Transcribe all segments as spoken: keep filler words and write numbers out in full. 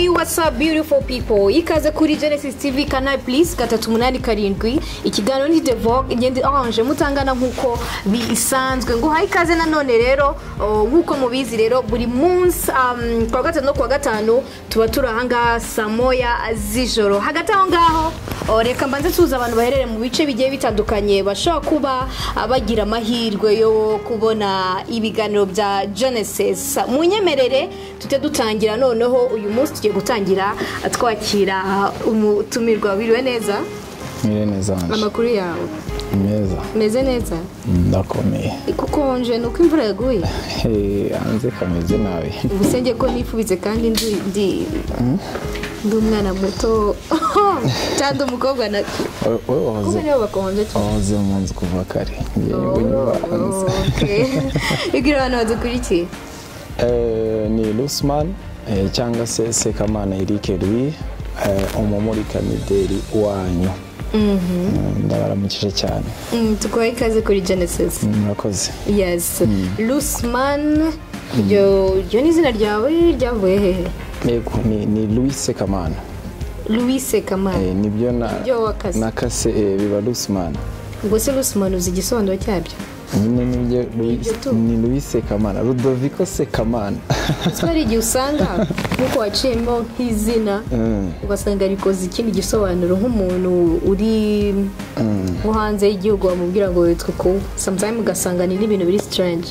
Hey, what's up beautiful people? Ikaze kuri Genesis T V Canal Please gatatu munani karindwi. Ikiganiro ni The Vogue ingende anje mutangana nkuko bisanzwe. Ngo hayi ikaze nanone rero nkuko mubizi rero buri munsi um, kwa gatanu no kwa gatanu tuba turahanga saa moya z'ijoro. Hagati aho ngaho reka mbanze tuza abantu baherere mu bice bigiye bitandukanye bashaka kuba abagira amahirwe yo kubona ibiganiro bya Genesis. Munyemerere tute dutangira noneho uyu munsi tugiye gutangira twakira umutumirwa biriwe neza. Mire neza. Amakuru yawe meza. Meze neza. Ndakomeye. Kuko nje nuko imvura yaguye. Eh, anze kameze nabi. Ubusenge ko nifubize kandi ndi ndi ndi umwana muto. Cyangwa umukobwa na wowe wahoze. Kuko bakonje. Wahoze mu nzu kuva kare. Yego nyuma. Okay. Igira abantu badukurikiye. Eh, ni Lusman eh, cyangwa se Sekamana Eric Louis eh, umumurika mideli wanyu. Mhm. Ndabaramukije cyane. Mm, tukwaye ikaze kuri Genesis. Murakoze. Yes. Lusman yo yo ni izina ryawe ryavuye hehe? Yego ni ni Louis Sekamana. Louis Sekamana. Eh, nibyo na nakase eh, biba Lusman. Ngo se Lusman uzi igisondo cyabyo? Nyine nibyo ni Louis Sekamana, Ludovico Sekamana. Twari igihe usanga nkuko waciyemo nk'izina ugasanga rikoze ikindi gisobanuro nk'umuntu uri nko hanze y'igihugu bamubwira ngo witwe ko sometimes ugasanga ni n'ibintu biri strange.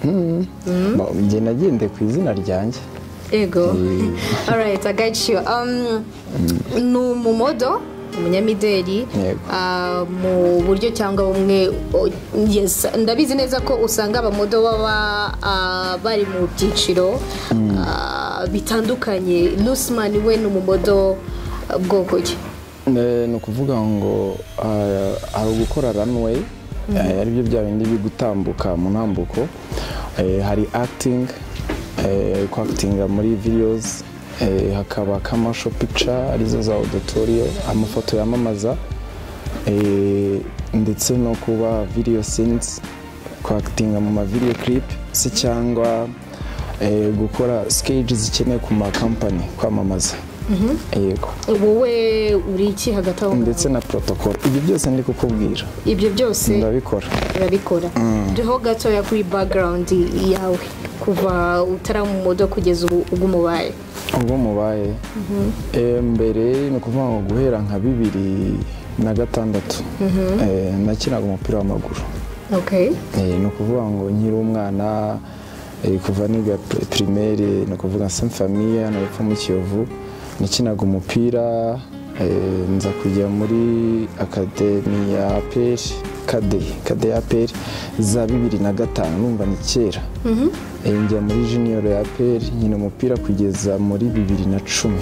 Njye nagende ku izina ryanjye. Ego. Alright, I got you. Um, no mumodo umunyamideli mu buryo cyangwa bumwe. Yes, ndabizi neza ko usanga abamodo baba bari mu byiciro bitandukanye. Lusman we ni umumodo bwoko ki? No kuvuga ngo ari gukora runway, ari byo bya bindi bigutambuka mu ntambuko. Hari acting, ko actinga muri videos, Eh, hakaba commercial picture arizo za auditorium, amafoto yamamaza, eh, ndetse no kuba video scenes, ko actinga mu ma video clip se cyangwa eh, gukora sketches zikeneye ku ma company kwamamaza. Mhm. Yego. Wowe uri iki hagati aho? Ndetse na protocol. Ibyo byose ndi kukubwira. Ibyo byose ndabikora. Urabikora. Jeho gato ya kuri background yawe kuva utaramumodo kugeza ubu mubaye. Ubwo mubaye eh mbere no kuvuga ngo guhera nka bibiri na gatandatu eh nakinaga umupira w'amaguru. Okay. Eh no kuvuga ngo nkiri umwana eh kuva niga primaire no kuvuga Sainte Famille no epfo mu Kiyovu nakinaga umupira eh nza kujya muri academy ya A P R Kade Kade ya A P R za bibiri na gatanu numva ni kera. Mhm. Njya muri junior ya A P R nyina umupira kugeza muri bibiri na cumi.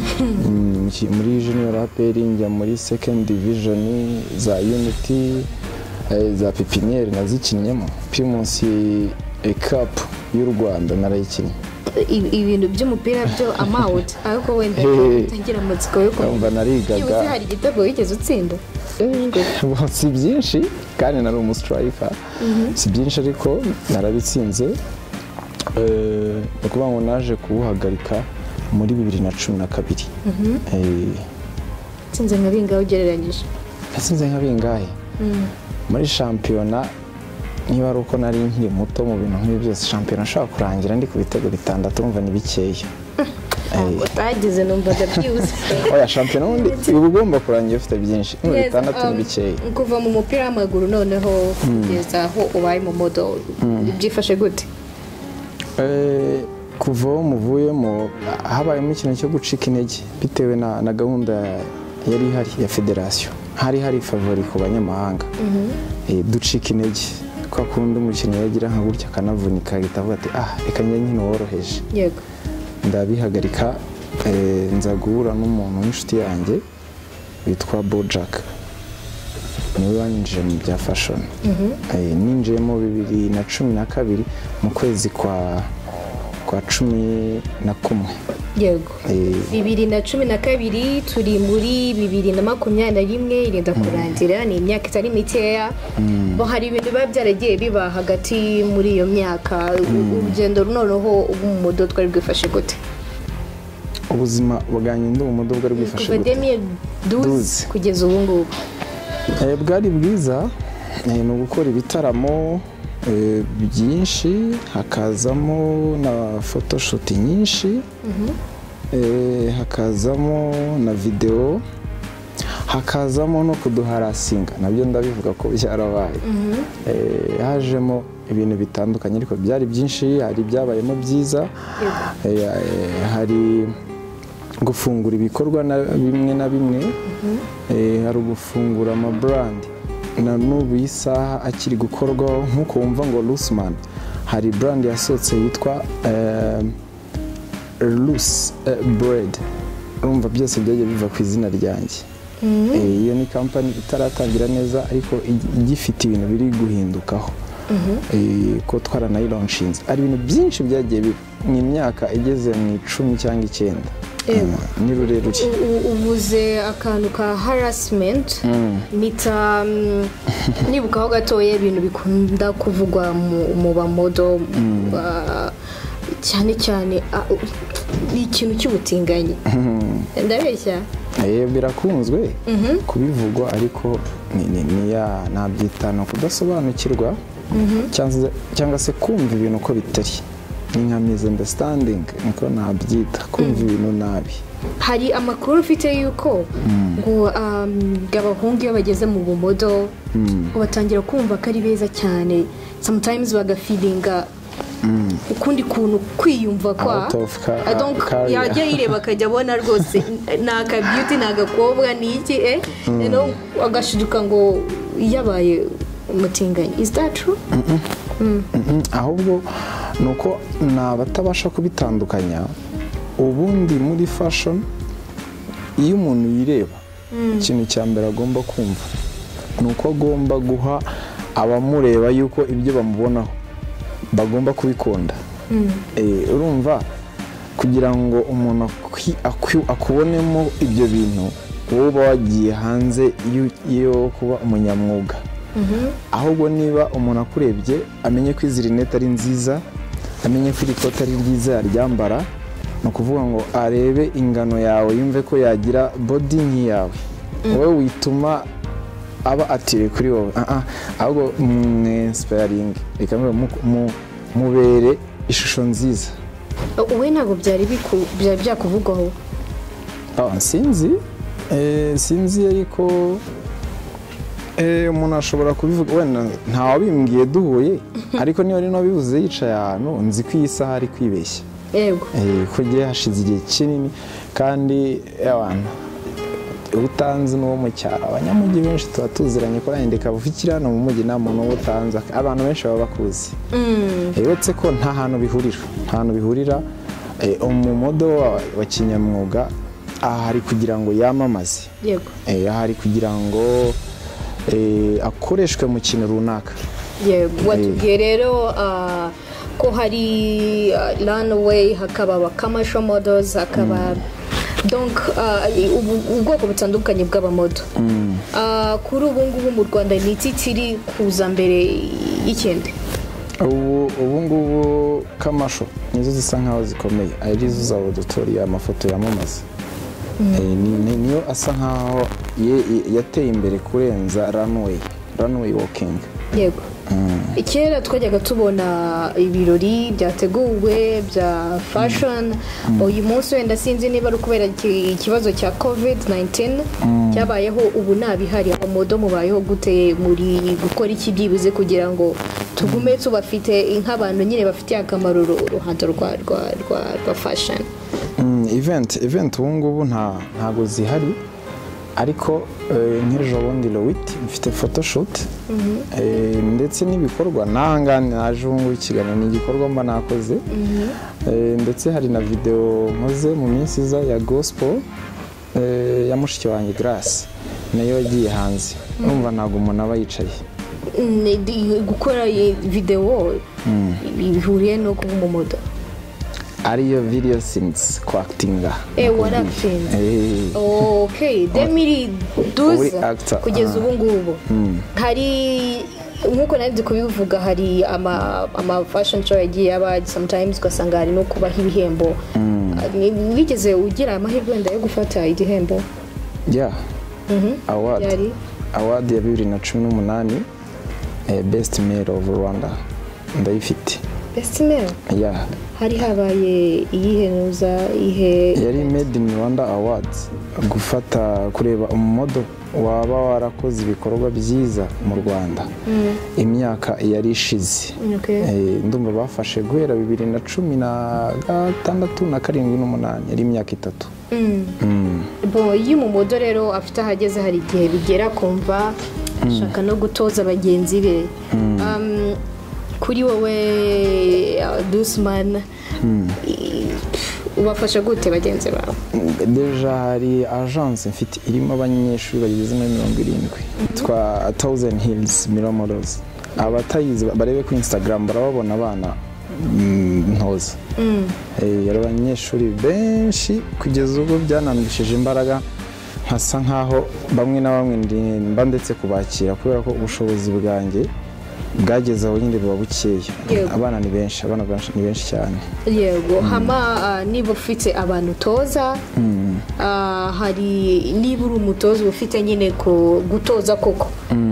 Muri junior ya A P R njya muri second division za Unity za Pipiniere nazikinyemo. Primus Cup y'u Rwanda narayikinnye. Ibintu by'umupira byo amount ariko wenda tangira amatsiko yo kumva narigaga. Yuzi hari igitego wigeze utsinda? Eh, si byinshi kandi nari umu striker. Si byinshi ariko narabitsinze. Eh, ukuvuga ngo naje kuwuhagarika muri bibiri na cumi na kabiri. Eh, tsinze nka bingahe ugereranyije? Tsinze nka bingahe? Muri championnat niba ari uko nari nkiri muto mu bintu nk'ibi byose championnat ashaka kurangira ndi ku bitego bitandatu umva ni bikeya. Eh, utagize numvaga byuze. Oya championnat undi ugomba kurangira ufite byinshi. Bitandatu ni bikeya. Kuva mu mupira w'amaguru noneho kugeza aho ubaye mu modo byifashe gute? Eh, kuva muvuyemo habayemo ikintu cyo gucika intege bitewe na na gahunda yari hari ya federation. Hari hari favori ku banyamahanga. Eh, ducika intege kwa kundi umukino yagira nka gutya kanavunika gitavuga ati ah reka njye nkino woroheje. Yego. Ndabihagarika eh, nza guhura n'umuntu w'inshuti yanjye witwa Bojack. Niwe wanyinjije mu bya fashion. Eh, ninjiyemo bibiri na cumi na kabiri mu kwezi kwa kwa cumi na kumwe. Yego. Bibiri na cumi na kabiri turi muri bibiri na makumyabiri na rimwe irenda kurangira ni imyaka itari mikeya. Bo hari ibintu biba byaragiye biba hagati muri iyo myaka. Urugendo noneho umumodo twari bwifashe gute? ubuzima bwanjye ndi umumodo bwari bwifashe kuva deux mille douze kugeza ubu ngubu bwari bwiza ni ugukora ibitaramo byinshi hakazamo na photoshoot nyinshi hakazamo na video hakazamo no kuduharasinga nabyo ndabivuga ko byarabaye hajemo ibintu bitandukanye ariko byari byinshi hari byabayemo byiza hari gufungura ibikorwa bimwe na bimwe hari ugufungura ama brand na n'ubu isaha akiri gukorwaho nk'uko wumva ngo Loosman hari brand yasohotse yitwa Loose Bread urumva byose byagiye biva ku izina ryanjye iyo ni company itaratangira neza ariko igifite ibintu biri guhindukaho ko twaranayilaunchinze ari ibintu byinshi byagiye biba ni imyaka igeze mu icumi cyangwa icyenda ni rurerure uvuze akantu ka harassment mita nibukaho gatoya ibintu bikunda kuvugwa mu bamodo cyane cyane ikintu cy'ubutinganyi ndabeshya birakunzwe kubivugwa ariko nabyitana kudasobanukirwa cyangwa se kumva ibintu uko bitari ni nka misunderstanding niko nabyita kumva ibintu nabi hari amakuru ufite yuko ngo abahungu iyo bageze mu bumodo batangira kumva ko ari beza cyane sometimes bagafilinga ukundi kuntu kwiyumva kwa yajya yireba akajya abona rwose ni akabyuti ni agakobwa ni iki agashiduka ngo yabaye umutinganyi is that true ahubwo ni uko ni abatabasha kubitandukanya ubundi muri fashion iyo umuntu yireba ikintu cya mbere agomba kumva ni uko agomba guha abamureba yuko ibyo bamubonaho bagomba kubikunda urumva kugira ngo umuntu akubonemo ibyo bintu wowe uba wagiye hanze yo kuba umunyamwuga ahubwo niba umuntu akurebye amenye ko izi rinete ari nziza amenye ko iri kote ari ryiza yaryambara ni ukuvuga ngo arebe ingano yawe yumve ko yagira body nk'iyawe wowe wituma aba atire kuri wowe ahubwo mwinsipayaringi reka mubere ishusho nziza wowe ntabwo byari byakuvugwaho sinzi sinzi ariko umuntu ashobora kubivuga wenda ntawabimbwiye duhuye ariko niba ari n'abivuze yicaye ahantu nzi ko iyi saha ari kwibeshya yego ko gihe hashize igihe kinini kandi abantu utanzi n'uwo mu cyaro abanyamujyi benshi tuba tuziranye ko yandika buvukira no mu mujyi nta muntu uba utanze abantu benshi baba bakuzi uretse ko nta hantu bihurira nta hantu bihurira umumodo wa kinyamwuga ahari kugira ngo yamamaze yego ahari kugira ngo akoreshwe mu kintu runaka yego watubwiye rero ko hari runway hakaba aba commercial models hakaba donc ubwoko butandukanye bw'abamodo kuri ubu ngubu mu Rwanda ni iki kiri kuza mbere y'ikindi ubu ngubu kamasho nizo zisa nkaho zikomeye arizo za auditoriya amafoto yamamaza niyo asa nkaho yateye imbere kurenza runway runway walking yego kera twajyaga tubona ibirori byateguwe bya fashion uyu munsi wenda sinzi niba ari ukubera ikibazo cya covid nineteen cyabayeho ubu ntabihari abamodo mubayeho gute muri gukora iki byibuze kugira ngo tugume tubafite nk'abantu nyine bafitiye akamaro uruhando rwa rwa fashion event event ubu ngubu ntago zihari ariko nk'ejo bundi Lowit mfite photoshoot ndetse n'ibikorwa nahangane naje ubu ngubu ikiganiro ni igikorwa mba nakoze ndetse hari na video nkoze mu minsi iza ya gospel ya mushiki wanjye Grace nayo yagiye hanze urumva ntabwo umuntu aba yicaye gukora video bihuriye no kuba umumodo ariyo video scenes ko actinga eh waracting eh okay demiri douze kugeza ubu ngubu hari nkuko nari kubivuga hari ama ama fashion show yagiye aba sometimes ugasanga hari no kubaha ibihembo wigeze ugira amahirwe wenda yo gufata igihembo yeah award yari award ya bibiri na cumi n'umunani best male of Rwanda ndayifite best male yeah hari habaye iyihenuza ihe yari made in Rwanda awards gufata kureba umumodo waba warakoze ibikorwa byiza mu Rwanda imyaka yari ishize ndumva bafashe guhera bibiri na cumi na gatandatu na karindwi n'umunani yari imyaka itatu bo iyo umumodo rero afite ahageze hari igihe bigera kumva ashaka no gutoza bagenzi be kuri wowe Dusman ubafasha gute bagenzi bawe deja hari agence mfite irimo abanyeshuri bageze muri mirongo irindwi twa Thousand Hills Mirror Models abatayizi barebe ku Instagram barababona abana ntoza yari abanyeshuri benshi kugeza ubwo byanandishije imbaraga nkasa nkaho bamwe na bamwe mba ndetse kubakira kubera ko ubushobozi bwanjye bwageze aho nyine buba bukeya abana ni benshi abana ni benshi cyane yego hama niba ufite abantu utoza hari niba uri umutoza ufite nyine ko gutoza koko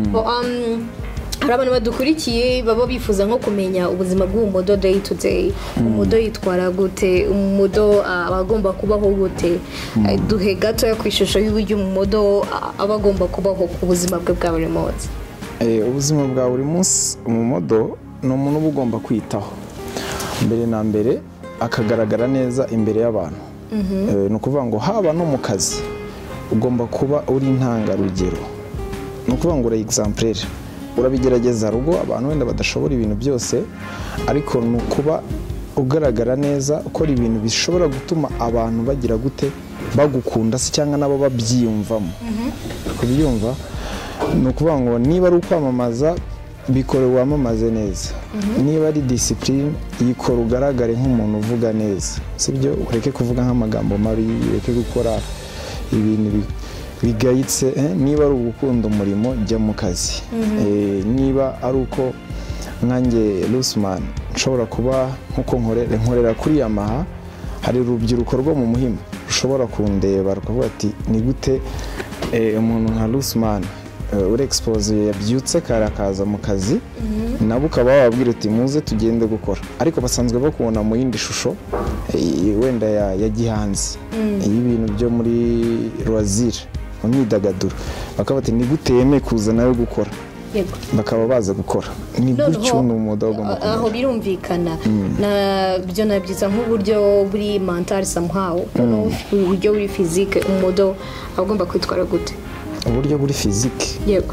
hari abantu badukurikiye baba bifuza nko kumenya ubuzima bw'umumodo day to day umumodo yitwara gute umumodo aba agomba kubaho gute duhe gato ku ishusho y'uburyo umumodo aba agomba kubaho ku buzima bwe bwa buri munsi ubuzima bwa buri munsi umumodo ni umuntu uba ugomba kwitaho mbere na mbere akagaragara neza imbere y'abantu ni ukuvuga ngo haba no mu kazi ugomba kuba uri intangarugero ni ukuvuga ngo uri exemplaire urabigerageza rugo abantu wenda badashobora ibintu byose ariko ni ukuba ugaragara neza ukora ibintu bishobora gutuma abantu bagira gute bagukunda se cyangwa nabo babyiyumvamo kubyumva ni ukuvuga ngo niba ari ukwamamaza bikore wamamaze neza niba ari discipline yikora ugaragare nk'umuntu uvuga neza sibyo ureke kuvuga nk'amagambo mabi ureke gukora ibintu bigayitse niba ari ugukunda umurimo jya mu kazi niba ari uko nkanjye Dusman nshobora kuba nkuko nkorera kuri Yamaha hari urubyiruko rwo mu Muhima rushobora kundeba rukavuga ati ni gute umuntu nka Dusman uri expose yabyutse karakaza mu kazi nabo ukaba wababwira uti muze tugende gukora ariko basanzwe bakubona mu yindi shusho wenda ya gihanzi y'ibintu byo muri loisir mu myidagaduro bakaba bati ni gute yeme kuza nayo gukora bakaba baza gukora ni gutyo n'umumodo ugomba aho birumvikana na byo nabyiza nk'uburyo buri mental somehow uburyo buri physique umumodo agomba kwitwara gute uburyo buri physique yego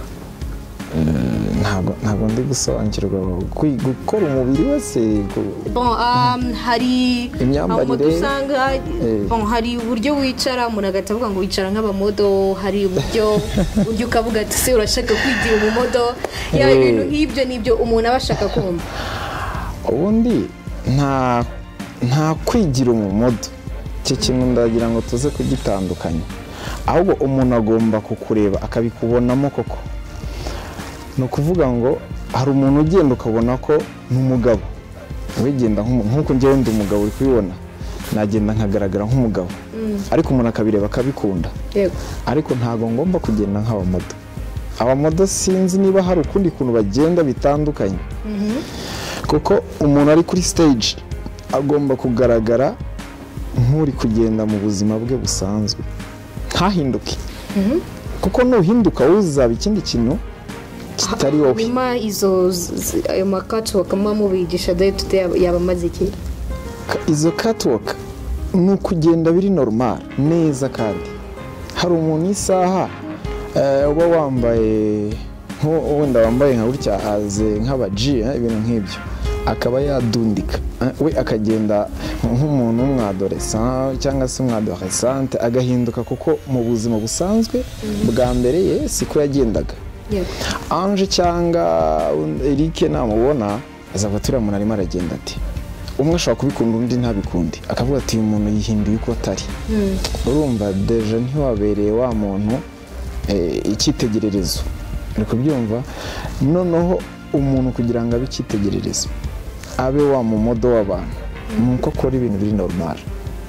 ntabwo ntabwo ndi gusobanukirwa gukora umubiri wese bon hari imyambarire usanga bon hari uburyo wicara umuntu agatavuga ngo wicara nk'abamodo hari uburyo uburyo ukavuga ati se urashaka kwigira umumodo ya ibintu nk'ibyo nibyo umuntu aba ashaka kumva ubundi nta nta kwigira umumodo cyo kintu ndagira ngo tuze kugitandukanya ahubwo umuntu agomba kukureba akabikubonamo koko ni ukuvuga ngo hari umuntu ugenda ukabona ko ni umugabo wigenda nk'uko ngenda umugabo uri kubibona nagenda nkagaragara nk'umugabo ariko umuntu akabireba akabikunda ariko ntabwo ngomba kugenda nk'abamodo abamodo sinzi niba hari ukundi kuntu bagenda bitandukanye kuko umuntu ari kuri stage agomba kugaragara nk'uri kugenda mu buzima bwe busanzwe ntahinduke kuko nuhinduka uzaba ikindi kintu kitari wowe nyuma izo ayo makatwalk mubigisha day to day yaba maze iki izo catwalk ni ukugenda biri normal neza kandi hari umuntu isaha uba wambaye wenda wambaye nka gutya aze nk'abaji ibintu nk'ibyo akaba yadundika we akagenda nk'umuntu w'umwadolescent cyangwa se umwadolescente agahinduka kuko mu buzima busanzwe bwa mbere ye siko yagendaga Ange cyangwa Eric namubona azava turiya umuntu arimo aragenda ati umwe ashobora kubikunda undi ntabikundi akavuga ati uyu muntu yihinduye uko atari urumva deja ntiwabereye wa muntu icyitegererezo uri kubyumva noneho umuntu kugira ngo abe icyitegererezo abe wa mumodo w'abantu nuko akora ibintu biri normal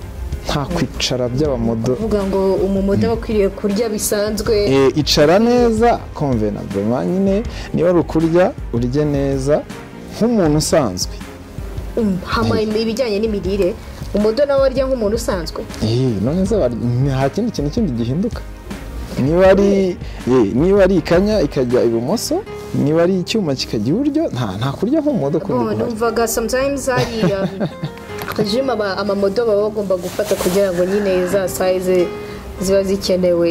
nta kwicara by'abamodo uvuga ngo umumodo aba akwiriye kurya bisanzwe eh icara neza convenablement nyine niba ari ukurya urye neza nk'umuntu usanzwe hama ibijyanye n'imirire umumodo nawe arya nk'umuntu usanzwe eh none se nta kindi kintu kindi gihinduka niba ari eh niba ari ikanya ikajya ibumoso niba ari icyuma kikajya iburyo nta nta kurya nk'umumodo kundi numvaga sometimes hari regime amamodo baba bagomba gufata kugira ngo nyine za size ziba zikenewe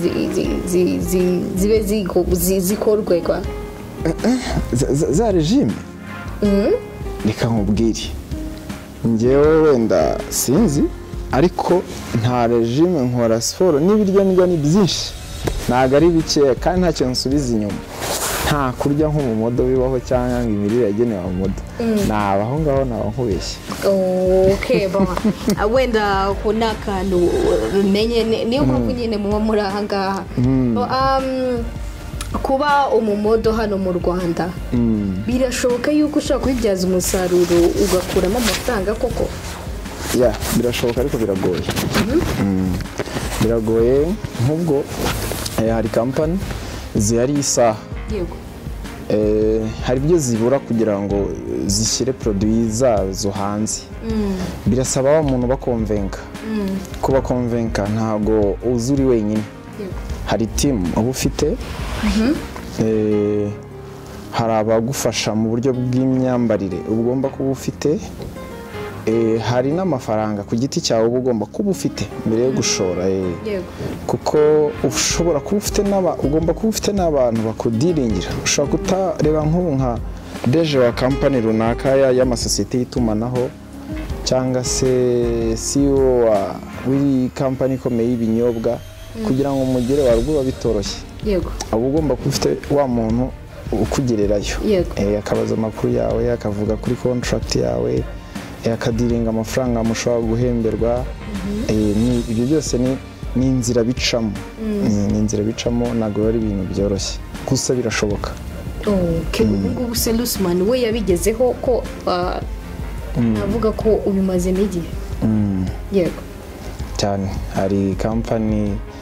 zibe zikorwe kwa za regime reka nkubwire njyewe wenda sinzi ariko nta regime nkora siporo n'ibiryo ndya ni byinshi ntabwo ari bikeya kandi nta kintu nsubiza inyuma nta kurya nk'umumodo bibaho cyangwa ngo imirire yagenewe umumodo nabaho ngaho naba nkubeshye okay baba wenda ko nakantu menye niyo mpamvu nyine muba muri aha ngaha kuba umumodo hano mu Rwanda birashoboka yuko ushaka kubibyaza umusaruro ugakuramo amafaranga koko ya birashoboka ariko biragoye biragoye nk'ubwo hari kampani zihari isaha yego hari ibyo zibura kugira ngo zishyire produit zazo hanze birasaba wa muntu bakonvenka kuba konvenka ntago uzuri wenyine hari team uba ufite hari abagufasha mu buryo bw'imyambarire ugomba kuba ufite hari n'amafaranga ku giti cyawe uba ugomba kuba ufite mbere yo gushora kuko ushobora kuba ufite n'aba ugomba kuba ufite n'abantu bakudiringira ushobora kutareba nk'ubu nka deje wa kampani runaka y'amasosiyete y'itumanaho cyangwa se C E O w'iyi kampani ikomeye y'ibinyobwa kugira ngo umugere warwo bitoroshye yego aba ugomba kuba ufite wa muntu ukugererayo akabaza amakuru yawe akavuga kuri contract yawe akadiringa amafaranga mushobora guhemberwa ibyo byose ni inzira bicamo ni inzira bicamo ntabwo ari ibintu byoroshye gusa birashoboka ngubu se Lusman we yabigezeho ko navuga ko ubimaze n'igihe yego cyane hari kampani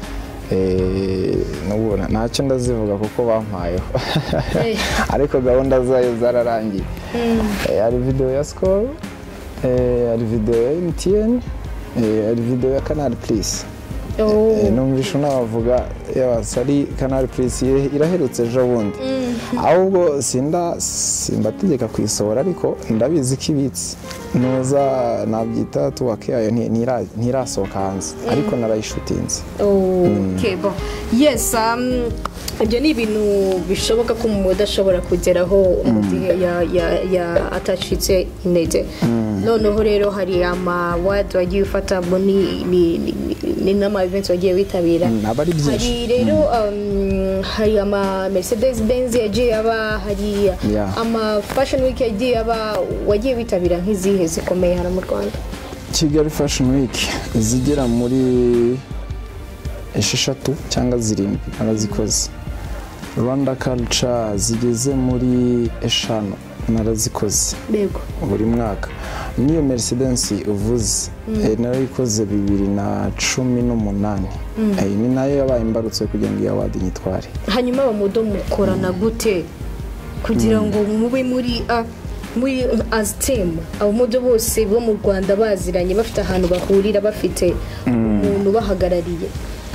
nubona ntacyo ndazivuga kuko bampayeho ariko gahunda zayo zararangiye hari video ya Skol hari video ya M T N hari video ya Canal Plus numvisha n'abavuga yabasari Canal Plus iraherutse ejo bundi ahubwo sinda simbategeka kwisohora ariko ndabizi ko ibitse noza nabyita tuwake yayo ntirasohoka hanze ariko narayishutinze okay bon yes um ibyo ni ibintu bishoboka ko umumodo ashobora kugeraho mu gihe ya atacitse intege noneho rero hari ama wadi wagiye ufata ni n'ama events wagiye witabira hari rero hari ama Mercedes Benz yagiye aba hari ama Fashion Week yagiye aba wagiye witabira nk'izihe zikomeye hano mu Rwanda Kigali Fashion Week zigera muri esheshatu cyangwa zirindwi narazikoze Rwanda Culture zigeze muri eshanu narazikoze yego buri mwaka niyo Mercedes uvuze narayikoze bibiri na cumi n'umunani ni nayo yabaye imbarutse kugira ngo award nyitware hanyuma abamodo mukorana gute kugira ngo mube muri muri as team abamodo bose bo mu Rwanda baziranye bafite ahantu bahurira bafite umuntu bahagarariye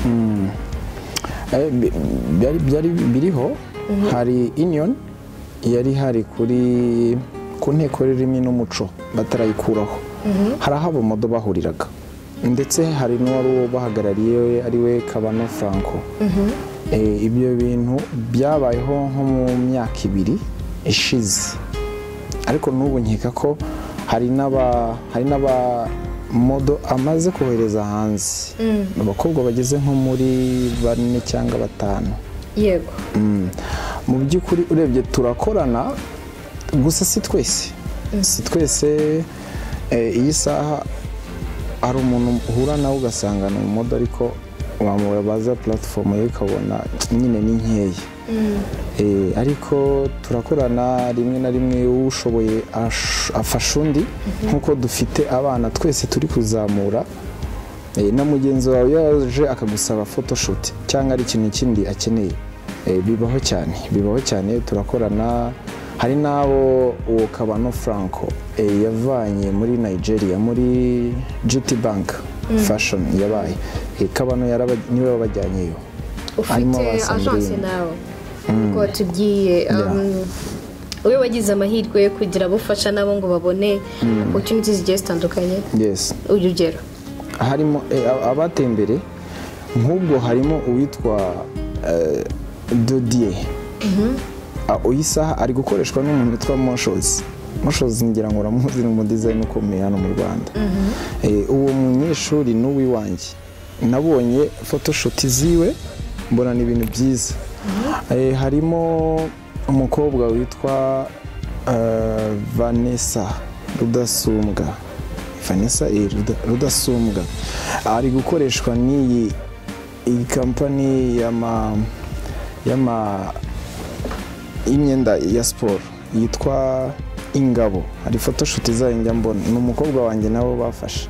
byari biriho hari union yari hari kuri ku nteko ririmi n'umuco batarayikuraho hari aho abamodo bahuriraga ndetse hari n'uwari bahagarariye ari we Kabano Franco ibyo bintu byabayeho nko mu myaka ibiri ishize ariko n'ubu nkeka ko hari n'aba hari n'aba modo amaze kohereza hanze abakobwa bageze nko muri bane cyangwa batanu yego mu by'ukuri urebye turakorana gusa si twese si twese iyi saha hari umuntu uhura nawe ugasanga ni umumodo ariko wamubaza platform ye ukabona nyine ni nkeya ariko turakorana rimwe na rimwe ushoboye afasha undi nk'uko dufite abana twese turi kuzamura eh, na mugenzi wawe yaje akagusaba photoshoot cyangwa ari ikintu kindi akeneye eh, bibaho cyane bibaho cyane turakorana hari nabo uwo Kabano Franco eh, yavanye muri Nigeria muri G T Bank mm. fashion yabaye eh, Kabano yaraba niwe wabajyanyeyo ufite agence nawe ko tugiye uwe wagize amahirwe yo kugira bufasha nabo ngo babone opportunities zigiye zitandukanye yes urugero harimo abatembere nk'ubwo harimo uwitwa Dodier uyisaha ari gukoreshwa n'umuntu witwa Moshozi Moshozi ngira ngo uramuzi mu design ukomeye hano mu Rwanda uwo munyeshuri n'uwi wanjye nabonye photoshoot ziwe mbona ni ibintu byiza harimo umukobwa witwa Vanessa Rudasumbwa Vanessa Rudasumbwa ari gukoreshwa n'iyi iyi company yama yama imyenda ya sport yitwa Ingabo hari photoshoot zayo mbona n'umukobwa wanjye nabo bafashe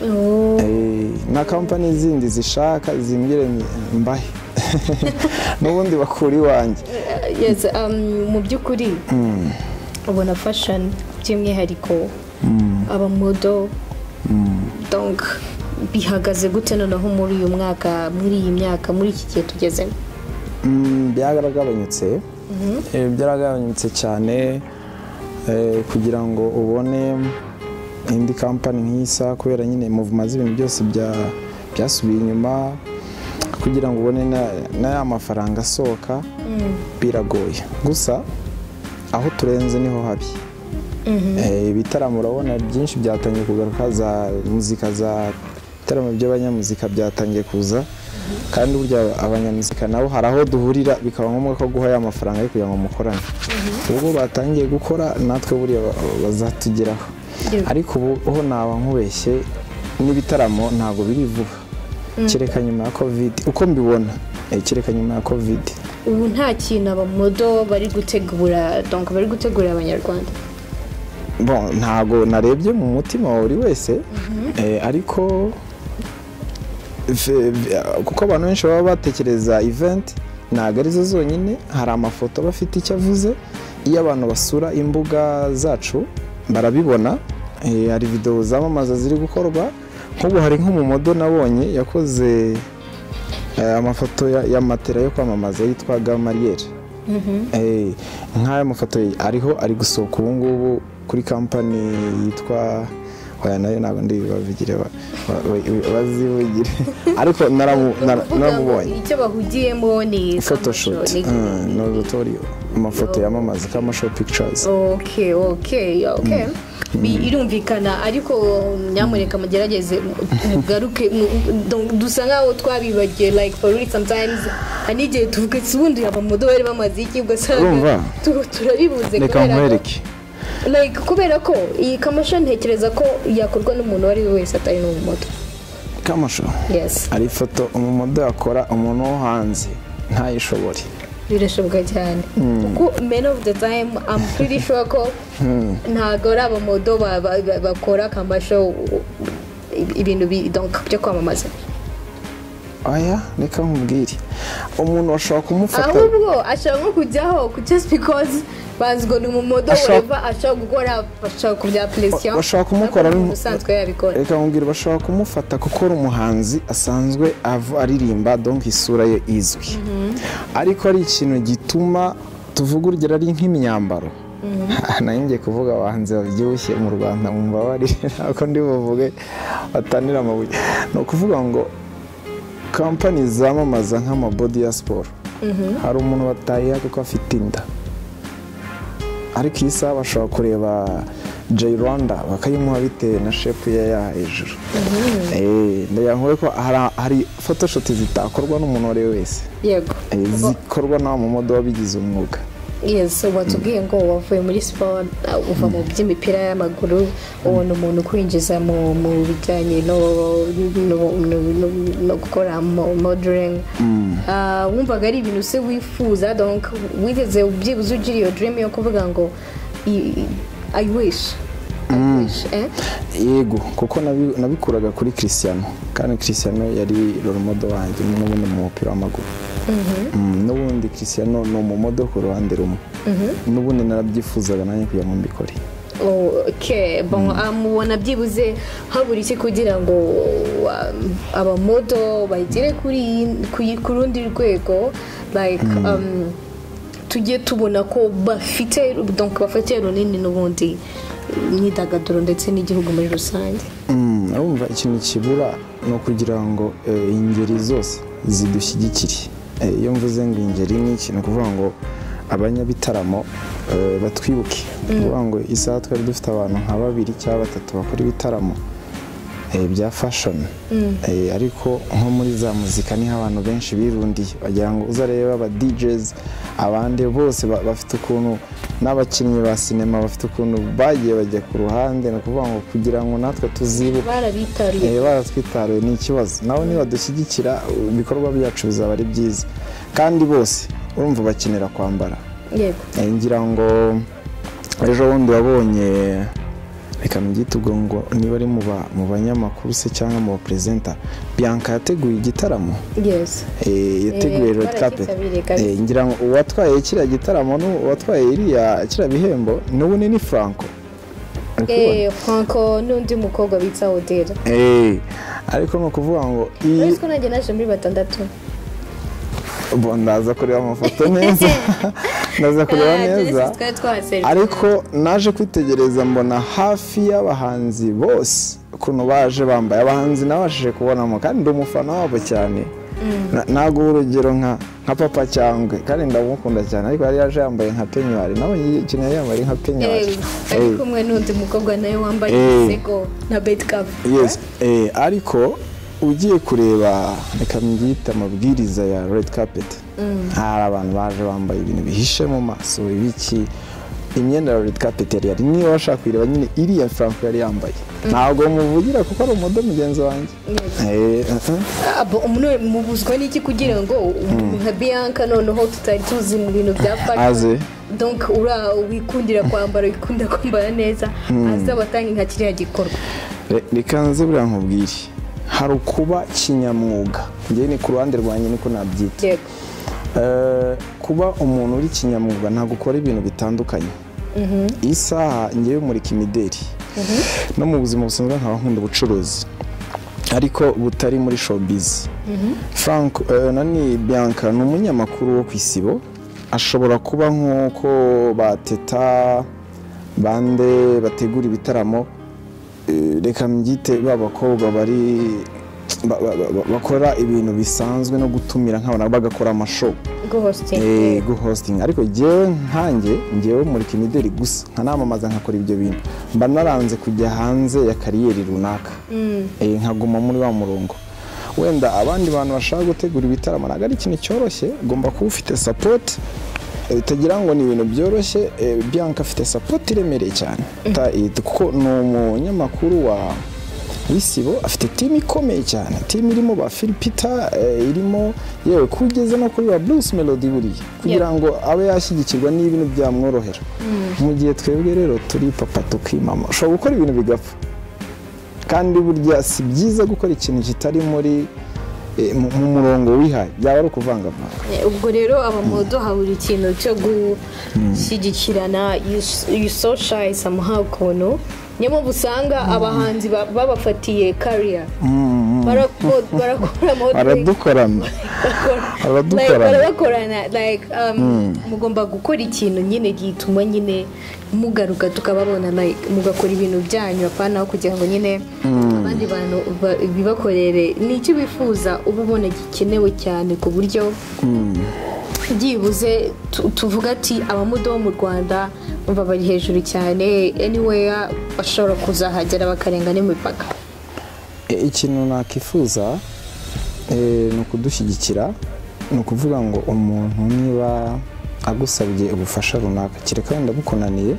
na company zindi zishaka zimbire mbahe n'ubundi bakuri wanjye yes mu by'ukuri ubona fashion by'umwihariko abamodo donc bihagaze gute noneho muri uyu mwaka muri iyi myaka muri iki gihe tugezemo byagaragabanyutse byaragabanyutse cyane kugira ngo ubone indi company nk'isa kubera nyine movement z'ibintu byose byasubiye inyuma kugira ngo ubone n'aya mafaranga asohoka biragoye gusa aho turenze niho habi ibitaramo urabona byinshi byatangiye kugaruka za muzika za ibitaramo by'abanyamuzika byatangiye kuza kandi burya abanyamuzika nabo hari aho duhurira bikaba ngombwa ko guha ya mafaranga yo kugira ngo mukorane ubwo batangiye gukora natwe buriya bazatugeraho ariko ubu ho naba nkubeshye n'ibitaramo ntabwo biri vuba kereka nyuma ya covid uko mbibona kereka nyuma ya covid ubu nta kintu abamodo bari gutegura donc bari gutegura abanyarwanda bon ntago narebye mu mutima wa buri wese ariko kuko abantu benshi baba batekereza event ntago arizo zonyine hari amafoto bafite icyo avuze iyo abantu basura imbuga zacu barabibona hari video zamamaza ziri gukorwa nk'ubu hari nk'umumodo nabonye yakoze amafoto ya matera yo kwamamaza yitwa Gamariel nk'aya mafoto ariho ari gusohoka ubu ngubu kuri company yitwa oya nayo ntabwo ndi babigire bazivugire ariko naramubonye icyo bahugiyemo ni photoshoot no tutorial amafoto yamamaza kama show pictures okay okay okay irumvikana ariko nyamureka mugerageze mugaruke dusa nkaho twabibagiye like for real sometimes anige tuvuge ubundi abamodo bari bamaze iki ugasanga turabibuze kubera like kubera ko iyi kamasho ntekereza ko yakorwa n'umuntu wari wese atari n'umumodo kamasho yes ari foto umumodo yakora umuntu wo hanze ntayishobore birashoboka cyane kuko men of the time I'm pretty sure ko ntago ari abamodo bakora kamasho ibintu donc byo kwamamaza aya reka nkubwire umuntu ashobora kumufata ahubwo ashobora nko kujyaho just because bazgo ni umumodo weva ashobora gukora ashobora kubya pression bashobora kumukora n'usanzwe yabikora reka nkubwire bashobora kumufata kuko ari umuhanzi asanzwe aririmba donc isura ye izwi ariko ari ikintu gituma tuvuga urugero ari nk'imyambaro nanjye kuvuga abahanzi babyibushye mu Rwanda mu mbabarire nako ndi buvuge batanira amabuye no kuvuga ngo company zamamaza nk'amabody ya sport hari umuntu batayiha kuko afite inda ariko iyi saha bashobora kureba J Rwanda bakayimuha bitewe na shape ye ya hejuru ndayankore ko hari photoshoot zitakorwa n'umuntu wari wese yego zikorwa na mu modo wabigize umwuga yes watubwiye ngo wavuye muri sport uva mu by'imipira y'amaguru ubona umuntu kwinjiza mu mu bijyanye no no gukora modeling wumvaga ari ibintu se wifuza donc wigeze ubyibuze ugira iyo dream yo kuvuga ngo I wish yego kuko nabikuraga kuri Cristiano kandi Cristiano yari role model wanjye n'ubundi mu mupira w'amaguru n'ubundi Cristiano ni umumodo ku ruhande rumwe n'ubundi narabyifuzaga nanjye kugira ngo mbikore. Okay, bon amubona byibuze habura iki kugira ngo abamodo bagire kuri ku rundi rwego like um tujye tubona ko bafite donc bafite runini n'ubundi imyidagaduro ndetse n'igihugu muri rusange. Urumva ikintu kibura no kugira ngo ingeri zose zidushyigikire. Iyo mvuze ngo ingeri ni ikintu kuvuga ngo abanyabitaramo batwibuke kuvuga ngo isaha twari dufite abantu nka babiri cyangwa batatu bakora ibitaramo bya fashion ariko nko muri za muzika niho abantu benshi birundiye bagira ngo uzareba aba D Js abandi bose bafite ukuntu n'abakinnyi ba sinema bafite ukuntu bagiye bajya ku ruhande no kuvuga ngo kugira ngo natwe tuzibuke barabitaruye baratwitaruye ni ikibazo naho niba dushyigikira ibikorwa byacu bizaba ari byiza kandi bose urumva bakenera kwambara. Yego ngira ngo ejo bundi wabonye reka mbyite ubwo ngo niba ari mu banyamakuru se cyangwa mu bapresenta Bianca yateguye igitaramo. Yes yateguye red carpet ngira ngo uwatwaye kiriya gitaramo n'uwatwaye iriya kiriya bihembo n'ubundi ni Franco. Eh Franco n'undi mukobwa bitsa Odera. Eh ariko no kuvuga ngo iyi ko nanjye naje muri batandatu bo ndaza kureba amafoto neza ndaza kureba neza ariko naje kwitegereza mbona hafi y'abahanzi bose ukuntu baje bambaye abahanzi nabashije kubonamo kandi ndi umufana wabo cyane nago urugero nka nka papa cyangwe kandi ndamukunda cyane ariko yari yaje yambaye nka penyari nawe ikintu yari yambaye nka penyari ariko kumwe n'undi mukobwa nawe wambaye isego na bedcap. Yes eh ariko ugiye kureba reka mbyita amabwiriza ya red carpet hari abantu baje bambaye ibintu bihishe mu maso ibiki imyenda ya red carpet yari niyo washaka kwireba nyine iriya Franco yari yambaye ntabwo muvugira kuko ari umudo mugenzi wanjye. Eh abo umuntu mubuzwa n'iki kugira ngo nka Bianca noneho tutari tuzi mu bintu bya fashion donc ura wikundira kwambara wikunda kwambara neza azabatanga nka kiriya gikorwa reka nze buriya nkubwire hari kuba kinyamwuga ngiye ni ku ruhande rwanjye niko nabyita. Yego kuba umuntu uri kinyamwuga nta gukora ibintu bitandukanye. Isaha ngiye murika imideri no mu buzima busanzwe nkaba nkunda ubucuruzi ariko butari muri showbiz. Frank nani Bianca ni umunyamakuru wo ku Isibo ashobora kuba nk'uko bateta bande bategura ibitaramo reka mbyite babakobwa bari bakora ibintu bisanzwe no gutumira nk'abana bagakora amashow eh go hosting ariko jewe nkanjye ngewe muri kimideri gusa nkanamamaza nkakora ibyo bintu mba naranze kujya hanze ya kariyeri runaka eh nkaguma muri wa murongo wenda abandi bantu bashaka gutegura ibitaramo naga ari ikintu cyoroshye ugomba kuba ufite support bitagira ngo ni ibintu byoroshye. Bianca afite support iremereye cyane kuko ni umunyamakuru wa Isibo afite team ikomeye cyane team irimo ba Philipita irimo yewe kugeza no kuri wa Blues Melody buri kugira ngo abe yashyigikirwa n'ibintu byamworohera mu gihe twebwe rero turi papa tukimama ushobora gukora ibintu bigapfa kandi burya si byiza gukora ikintu kitari muri mu murongo wihaye byaba ari ukuvangavanga. Ubwo rero abamodo habura ikintu cyo gushyigikirana you so shy somehow kono nyemo busanga abahanzi babafatiye career barakora baradukorana baradukorana like mugomba gukora ikintu nyine gituma nyine mugaruka tukababona like mugakora ibintu byanyu apana kugira ngo nyine abandi bantu bibakorere n'icyo bifuza ububona gikenewe cyane ku buryo byibuze tuvuga ati abamudo mu Rwanda umva bari hejuru cyane anywhere bashobora kuzahagera bakarenga n'imipaka. Ikintu nakifuza ni ukudushyigikira ni ukuvuga ngo umuntu niba agusabye ubufasha runaka kireka wenda bukunaniye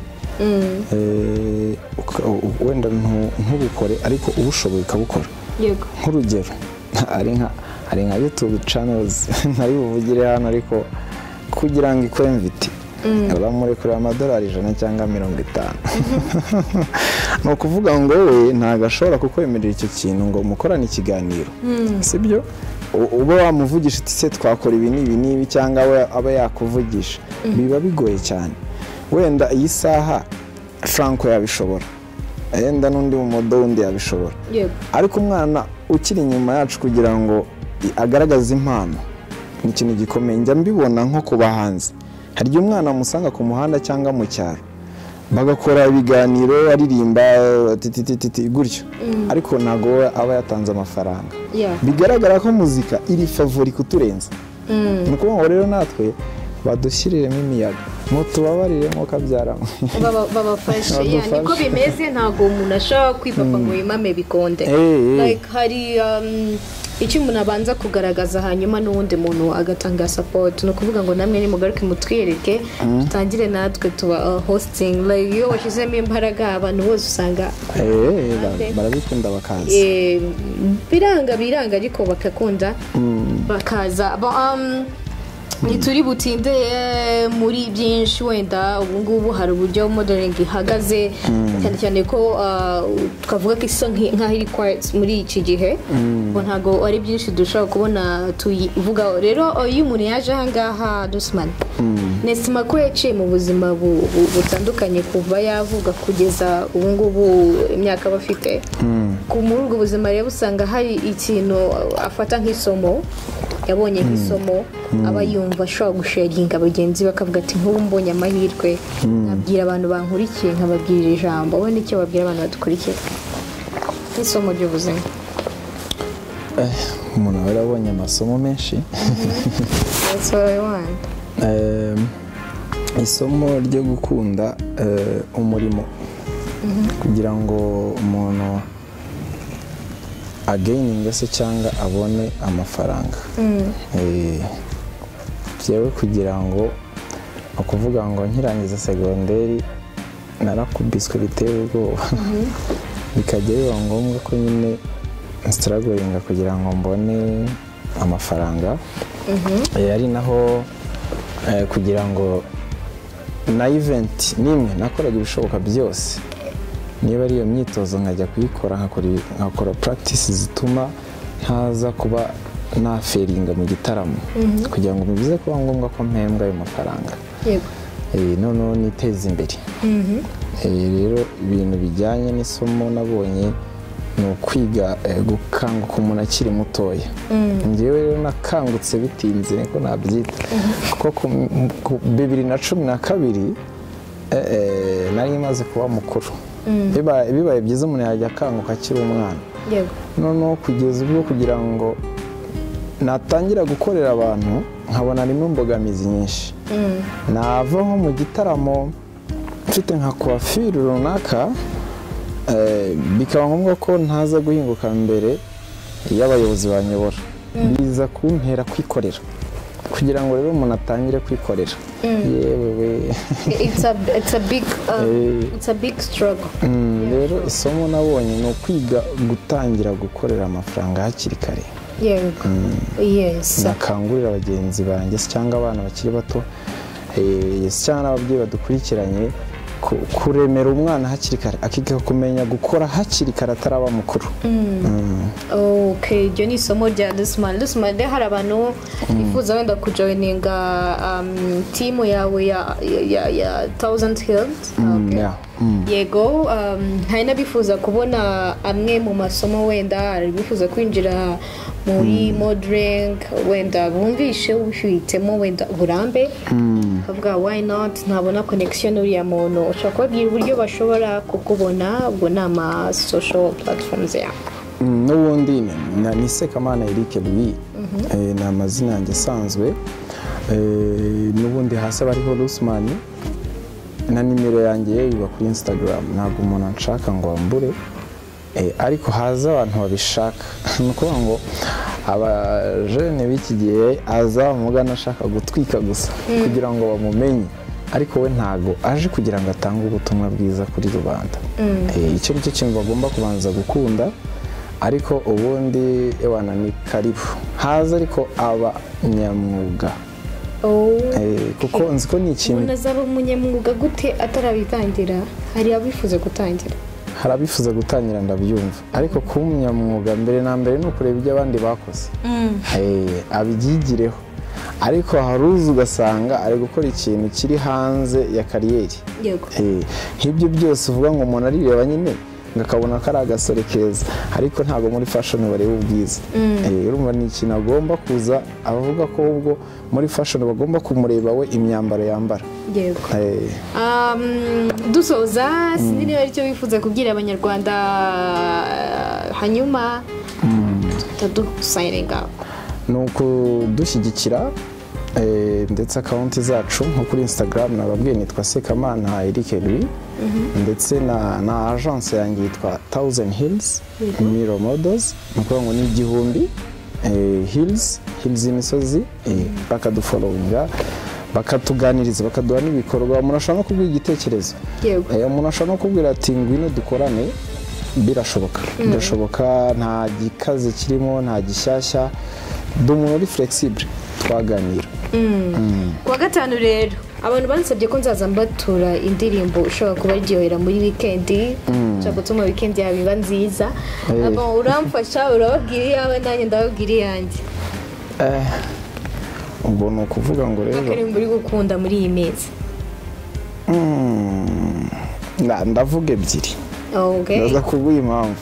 wenda ntubukore ariko ubushoboye ukabukora. Yego nk'urugero ari nka ari nka YouTube channels ntari buvugire hano ariko kugira ngo ikwemvite bamurekurira amadolari ijana cyangwa mirongo itanu ni ukuvuga ngo we ntabwo ashobora kukwemerera icyo kintu ngo mukorane ikiganiro sibyo uba wamuvugisha uti se twakora ibi n'ibi n'ibi cyangwa we aba yakuvugisha biba bigoye cyane wenda iyi saha Franco yabishobora yenda n'undi mu modo wundi yabishobora ariko umwana ukiri inyuma yacu kugira ngo agaragaze impano ni ikintu gikomeye njya mbibona nko ku bahanzi hari igihe umwana amusanga ku muhanda cyangwa mu cyaro bagakora ibiganiro aririmba titititi gutyo ariko ntago aba yatanze amafaranga bigaragara ko muzika iri favori kuturenza ni ukuvuga ngo rero natwe badushyiriremo imiyaga mutubabarire nk'uko abyaramo babafashe niko bimeze ntabwo umuntu ashobora kwipapa ngo yimame bikonde hari icyo umuntu abanza kugaragaza hanyuma n'uwundi muntu agatanga support ni ukuvuga ngo namwe nimugaruke mutwiyereke dutangire natwe tuba hosting iyo washyizemo imbaraga abantu bose usanga barabikunda bakaza biranga biranga ariko bakakunda bakaza ntituri butinde muri byinshi wenda ubu ngubu hari uburyo modeling ihagaze cyane cyane ko twavuga ko isa nk'aho iri quiet muri iki gihe ngo ntabwo ari byinshi dushobora kubona tuyivugaho rero iyo umuntu yaje aha ngaha Dusman nesima ko yaciye mu buzima butandukanye kuva yavuga kugeza ubu ngubu imyaka aba afite muri ubwo buzima rero usanga hari ikintu afata nk'isomo yabonye nk'isomo aba yumva ashobora gusharinga bagenzi bakavuga ati nk'ubu mbonye amahirwe nkabwira abantu bankurikiye nkababwirira ijambo wowe n'icyo babwira abantu badukurikiye nk'isomo ry'ubuzima umuntu aba yarabonye amasomo menshi isomo ryo gukunda umurimo kugira ngo umuntu agayininga se cyangwa abone amafaranga byewe kugira ngo ukuvuga ngo nkirangiza segonderi narakubiswe biteye ubwoba bikajya biba ngombwa ko nyine nsitaragoringa kugira ngo mbone amafaranga ari naho kugira ngo na event nimwe nakoraga ibishoboka byose niba ari iyo myitozo nkajya kuyikora nkakora practice zituma ntaza kuba naferinga mu gitaramo kugira ngo bivuze kuba ngombwa ko mpembwa ayo mafaranga noneho niteze imbere rero ibintu bijyanye n'isomo nabonye ni ukwiga gukanguka umuntu akiri mutoya ngewe rero nakangutse bitinze niko nabyita kuko bibiri na cumi na kabiri nari maze kuba mukuru bibaye byiza umuntu yajya akanguka akiri umwana noneho kugeza ubwo kugira ngo natangira gukorera abantu nkabona harimo imbogamizi nyinshi nava nko mu gitaramo mfite nka coiffure runaka bikaba ngombwa ko ntaza guhinguka mbere y'abayobozi banyobora biza kuntera kwikorera kugira ngo rero umuntu atangire kwikorera yewe it's a it's a big uh, it's a big struggle rero isomo nabonye ni ukwiga gutangira gukorera amafaranga hakiri kare yego yes nakangurira abagenzi banjye cyangwa abana bakiri bato cyangwa n'ababyeyi badukurikiranye kuremera umwana hakiri kare akiga kumenya gukora hakiri kare ataraba mukuru okay iryo ni isomo rya Dusman Dusman de hari abantu bifuza wenda kujoininga timu yawe ya Thousand Hills yego hari n'abifuza kubona amwe mu masomo wenda hari bifuza kwinjira muri modeling wenda bumvishe ubifitemo wenda uburambe kavuga why not ntabona connection uriya muntu ushobora kubabwira uburyo bashobora kukubona ubwo ni ama social platforms yawe n'ubundi ni Sekamana Eric Louis ni amazina yanjye asanzwe n'ubundi hasi bariho Dusman na nimero yanjye iba kuri Instagram ntabwo umuntu anshaka ngo wambure ariko haza abantu babishaka ni ukuvuga ngo abajene b'iki gihe aza umugana ashaka gutwika gusa kugira ngo bamumenye ariko we ntago aje kugira ngo atange ubutumwa bwiza kuri rubanda icyo nicyo kintu bagomba kubanza gukunda ariko ubundi ewana ni karibu haza ariko abanyamwuga kuko nzi ko ni ikintu umuntu azaba umunyamwuga gute atarabitangira hari abifuza gutangira harabifuza gutangira ndabyumva ariko kuba umunyamwuga mbere na mbere ni ukureba ibyo abandi bakoze abyigireho ariko hari uzi ugasanga ari gukora ikintu kiri hanze ya kariyeri nk'ibyo byose uvuga ngo umuntu arireba nyine ngakabona ko ari agasore keza ariko ntabwo muri fashion bareba ubwiza urumva ni ikintu agomba kuza abavuga ko ubwo muri fashion bagomba kumureba we imyambaro yambara yego dusoza sinzi niba aricyo wifuza kubwira abanyarwanda hanyuma tutadusayiringa ni ukudushyigikira ndetse akawunti zacu nko kuri Instagram nababwiye nitwa Sekamana Eric Louis ndetse na agence yanjye yitwa Thousand Hills Miro Models nuko ngo ni igihumbi hills hills imisozi bakadufollowinga bakatuganiriza bakaduha n'ibikorwa umuntu ashobora no kubwira igitekerezo umuntu ashobora no kubwira ati ngwino dukorane birashoboka birashoboka nta gikaze kirimo nta gishyashya dumuntu uri flexible twaganira kuwa gatanu rero abantu bansabye ko nzaza mbatura indirimbo ushobora kuba aryohera muri wikendi ushobora gutuma wikendi yawe iba nziza uramfasha urababwira iyawe nanjye ndababwira iyanjye ubwo ni ukuvuga ngo rero akarimbo uri gukunda muri iyi mezi ndavuga ebyiri ndaza kuguha impamvu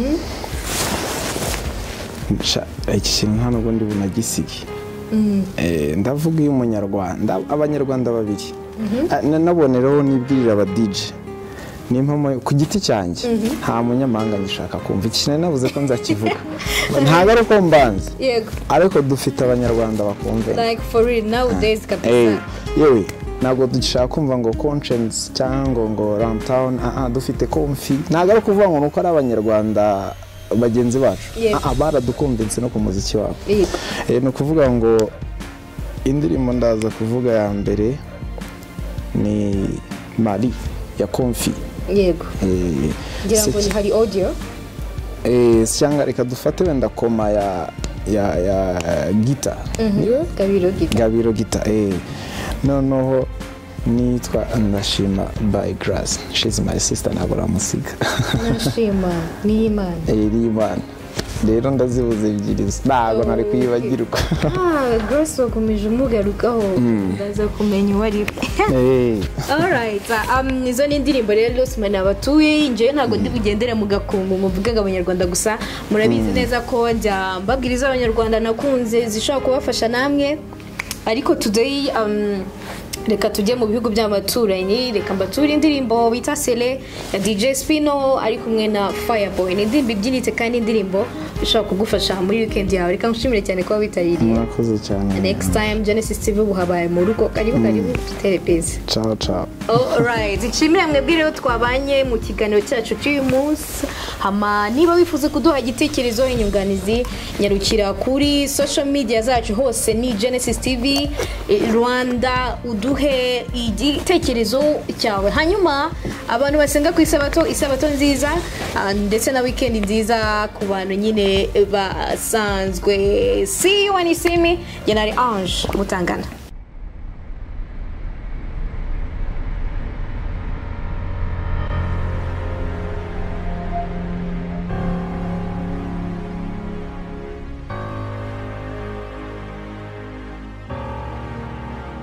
iki kintu nta nubwo ndi bunagisige ndavuga iyo umunyarwanda abanyarwanda babiri nabonereho nibwirira aba D J ku giti cyanjye nta munyamahanga ngishaka kumva iki kintu navuze ko nzakivuga ntabwo ari uko mbanze ariko dufite abanyarwanda bakumve yewe ntabwo dushaka kumva ngo conscience cyangwa ngo runtown dufite komfi ntabwo ari ukuvuga ngo nuko ari abanyarwanda bagenzi bacu baradukumvise no ku muziki wabo ni ukuvuga ngo indirimbo ndaza kuvuga ya mbere ni Mari ya Komfi yego ngira ngo ni hari audio cyangwa reka dufate wenda koma ya ya ya gita Gabiro gita Gabiro gita noneho nitwa Ndashima by Grace. She's my sister ntabwo ramusiga. Ndashima ni Imana. Eh ni Imana. Rero ndazibuze ebyiri ntabwo nari kwibagirwa. Ah Grace wakomeje umugarukaho ndaza kumenya wari. Eh. All right. Um izo ni indirimbo rero Losman abatuye inje ntabwo ndi bugendera mu gakungu muvuga ngo abanyarwanda gusa murabizi neza ko njya mbabwiriza abanyarwanda nakunze zishobora kubafasha namwe ariko today um reka tujye mu bihugu by'abaturanyi reka mbature indirimbo bita Sele ya D J Spino ari kumwe na Fireboy ni indirimbo ibyinitse kandi indirimbo ishobora kugufasha muri weekend yawe reka nshimire cyane kuba witabiriye murakoze cyane next time Genesis T V buhabaye mu rugo karibu karibu telepezi ciao ciao all right nshimire mwebwe rero twabanye mu kiganiro cyacu cy'uyu munsi hama niba wifuza kuduha igitekerezo inyunganizi nyarukira kuri social media zacu hose ni Genesis T V Rwanda uduhe igitekerezo cyawe hanyuma abantu basenga ku isabato isabato nziza ndetse na weekend nziza ku bantu nyine basanzwe see you when you see me Yanari Ange Mutangana.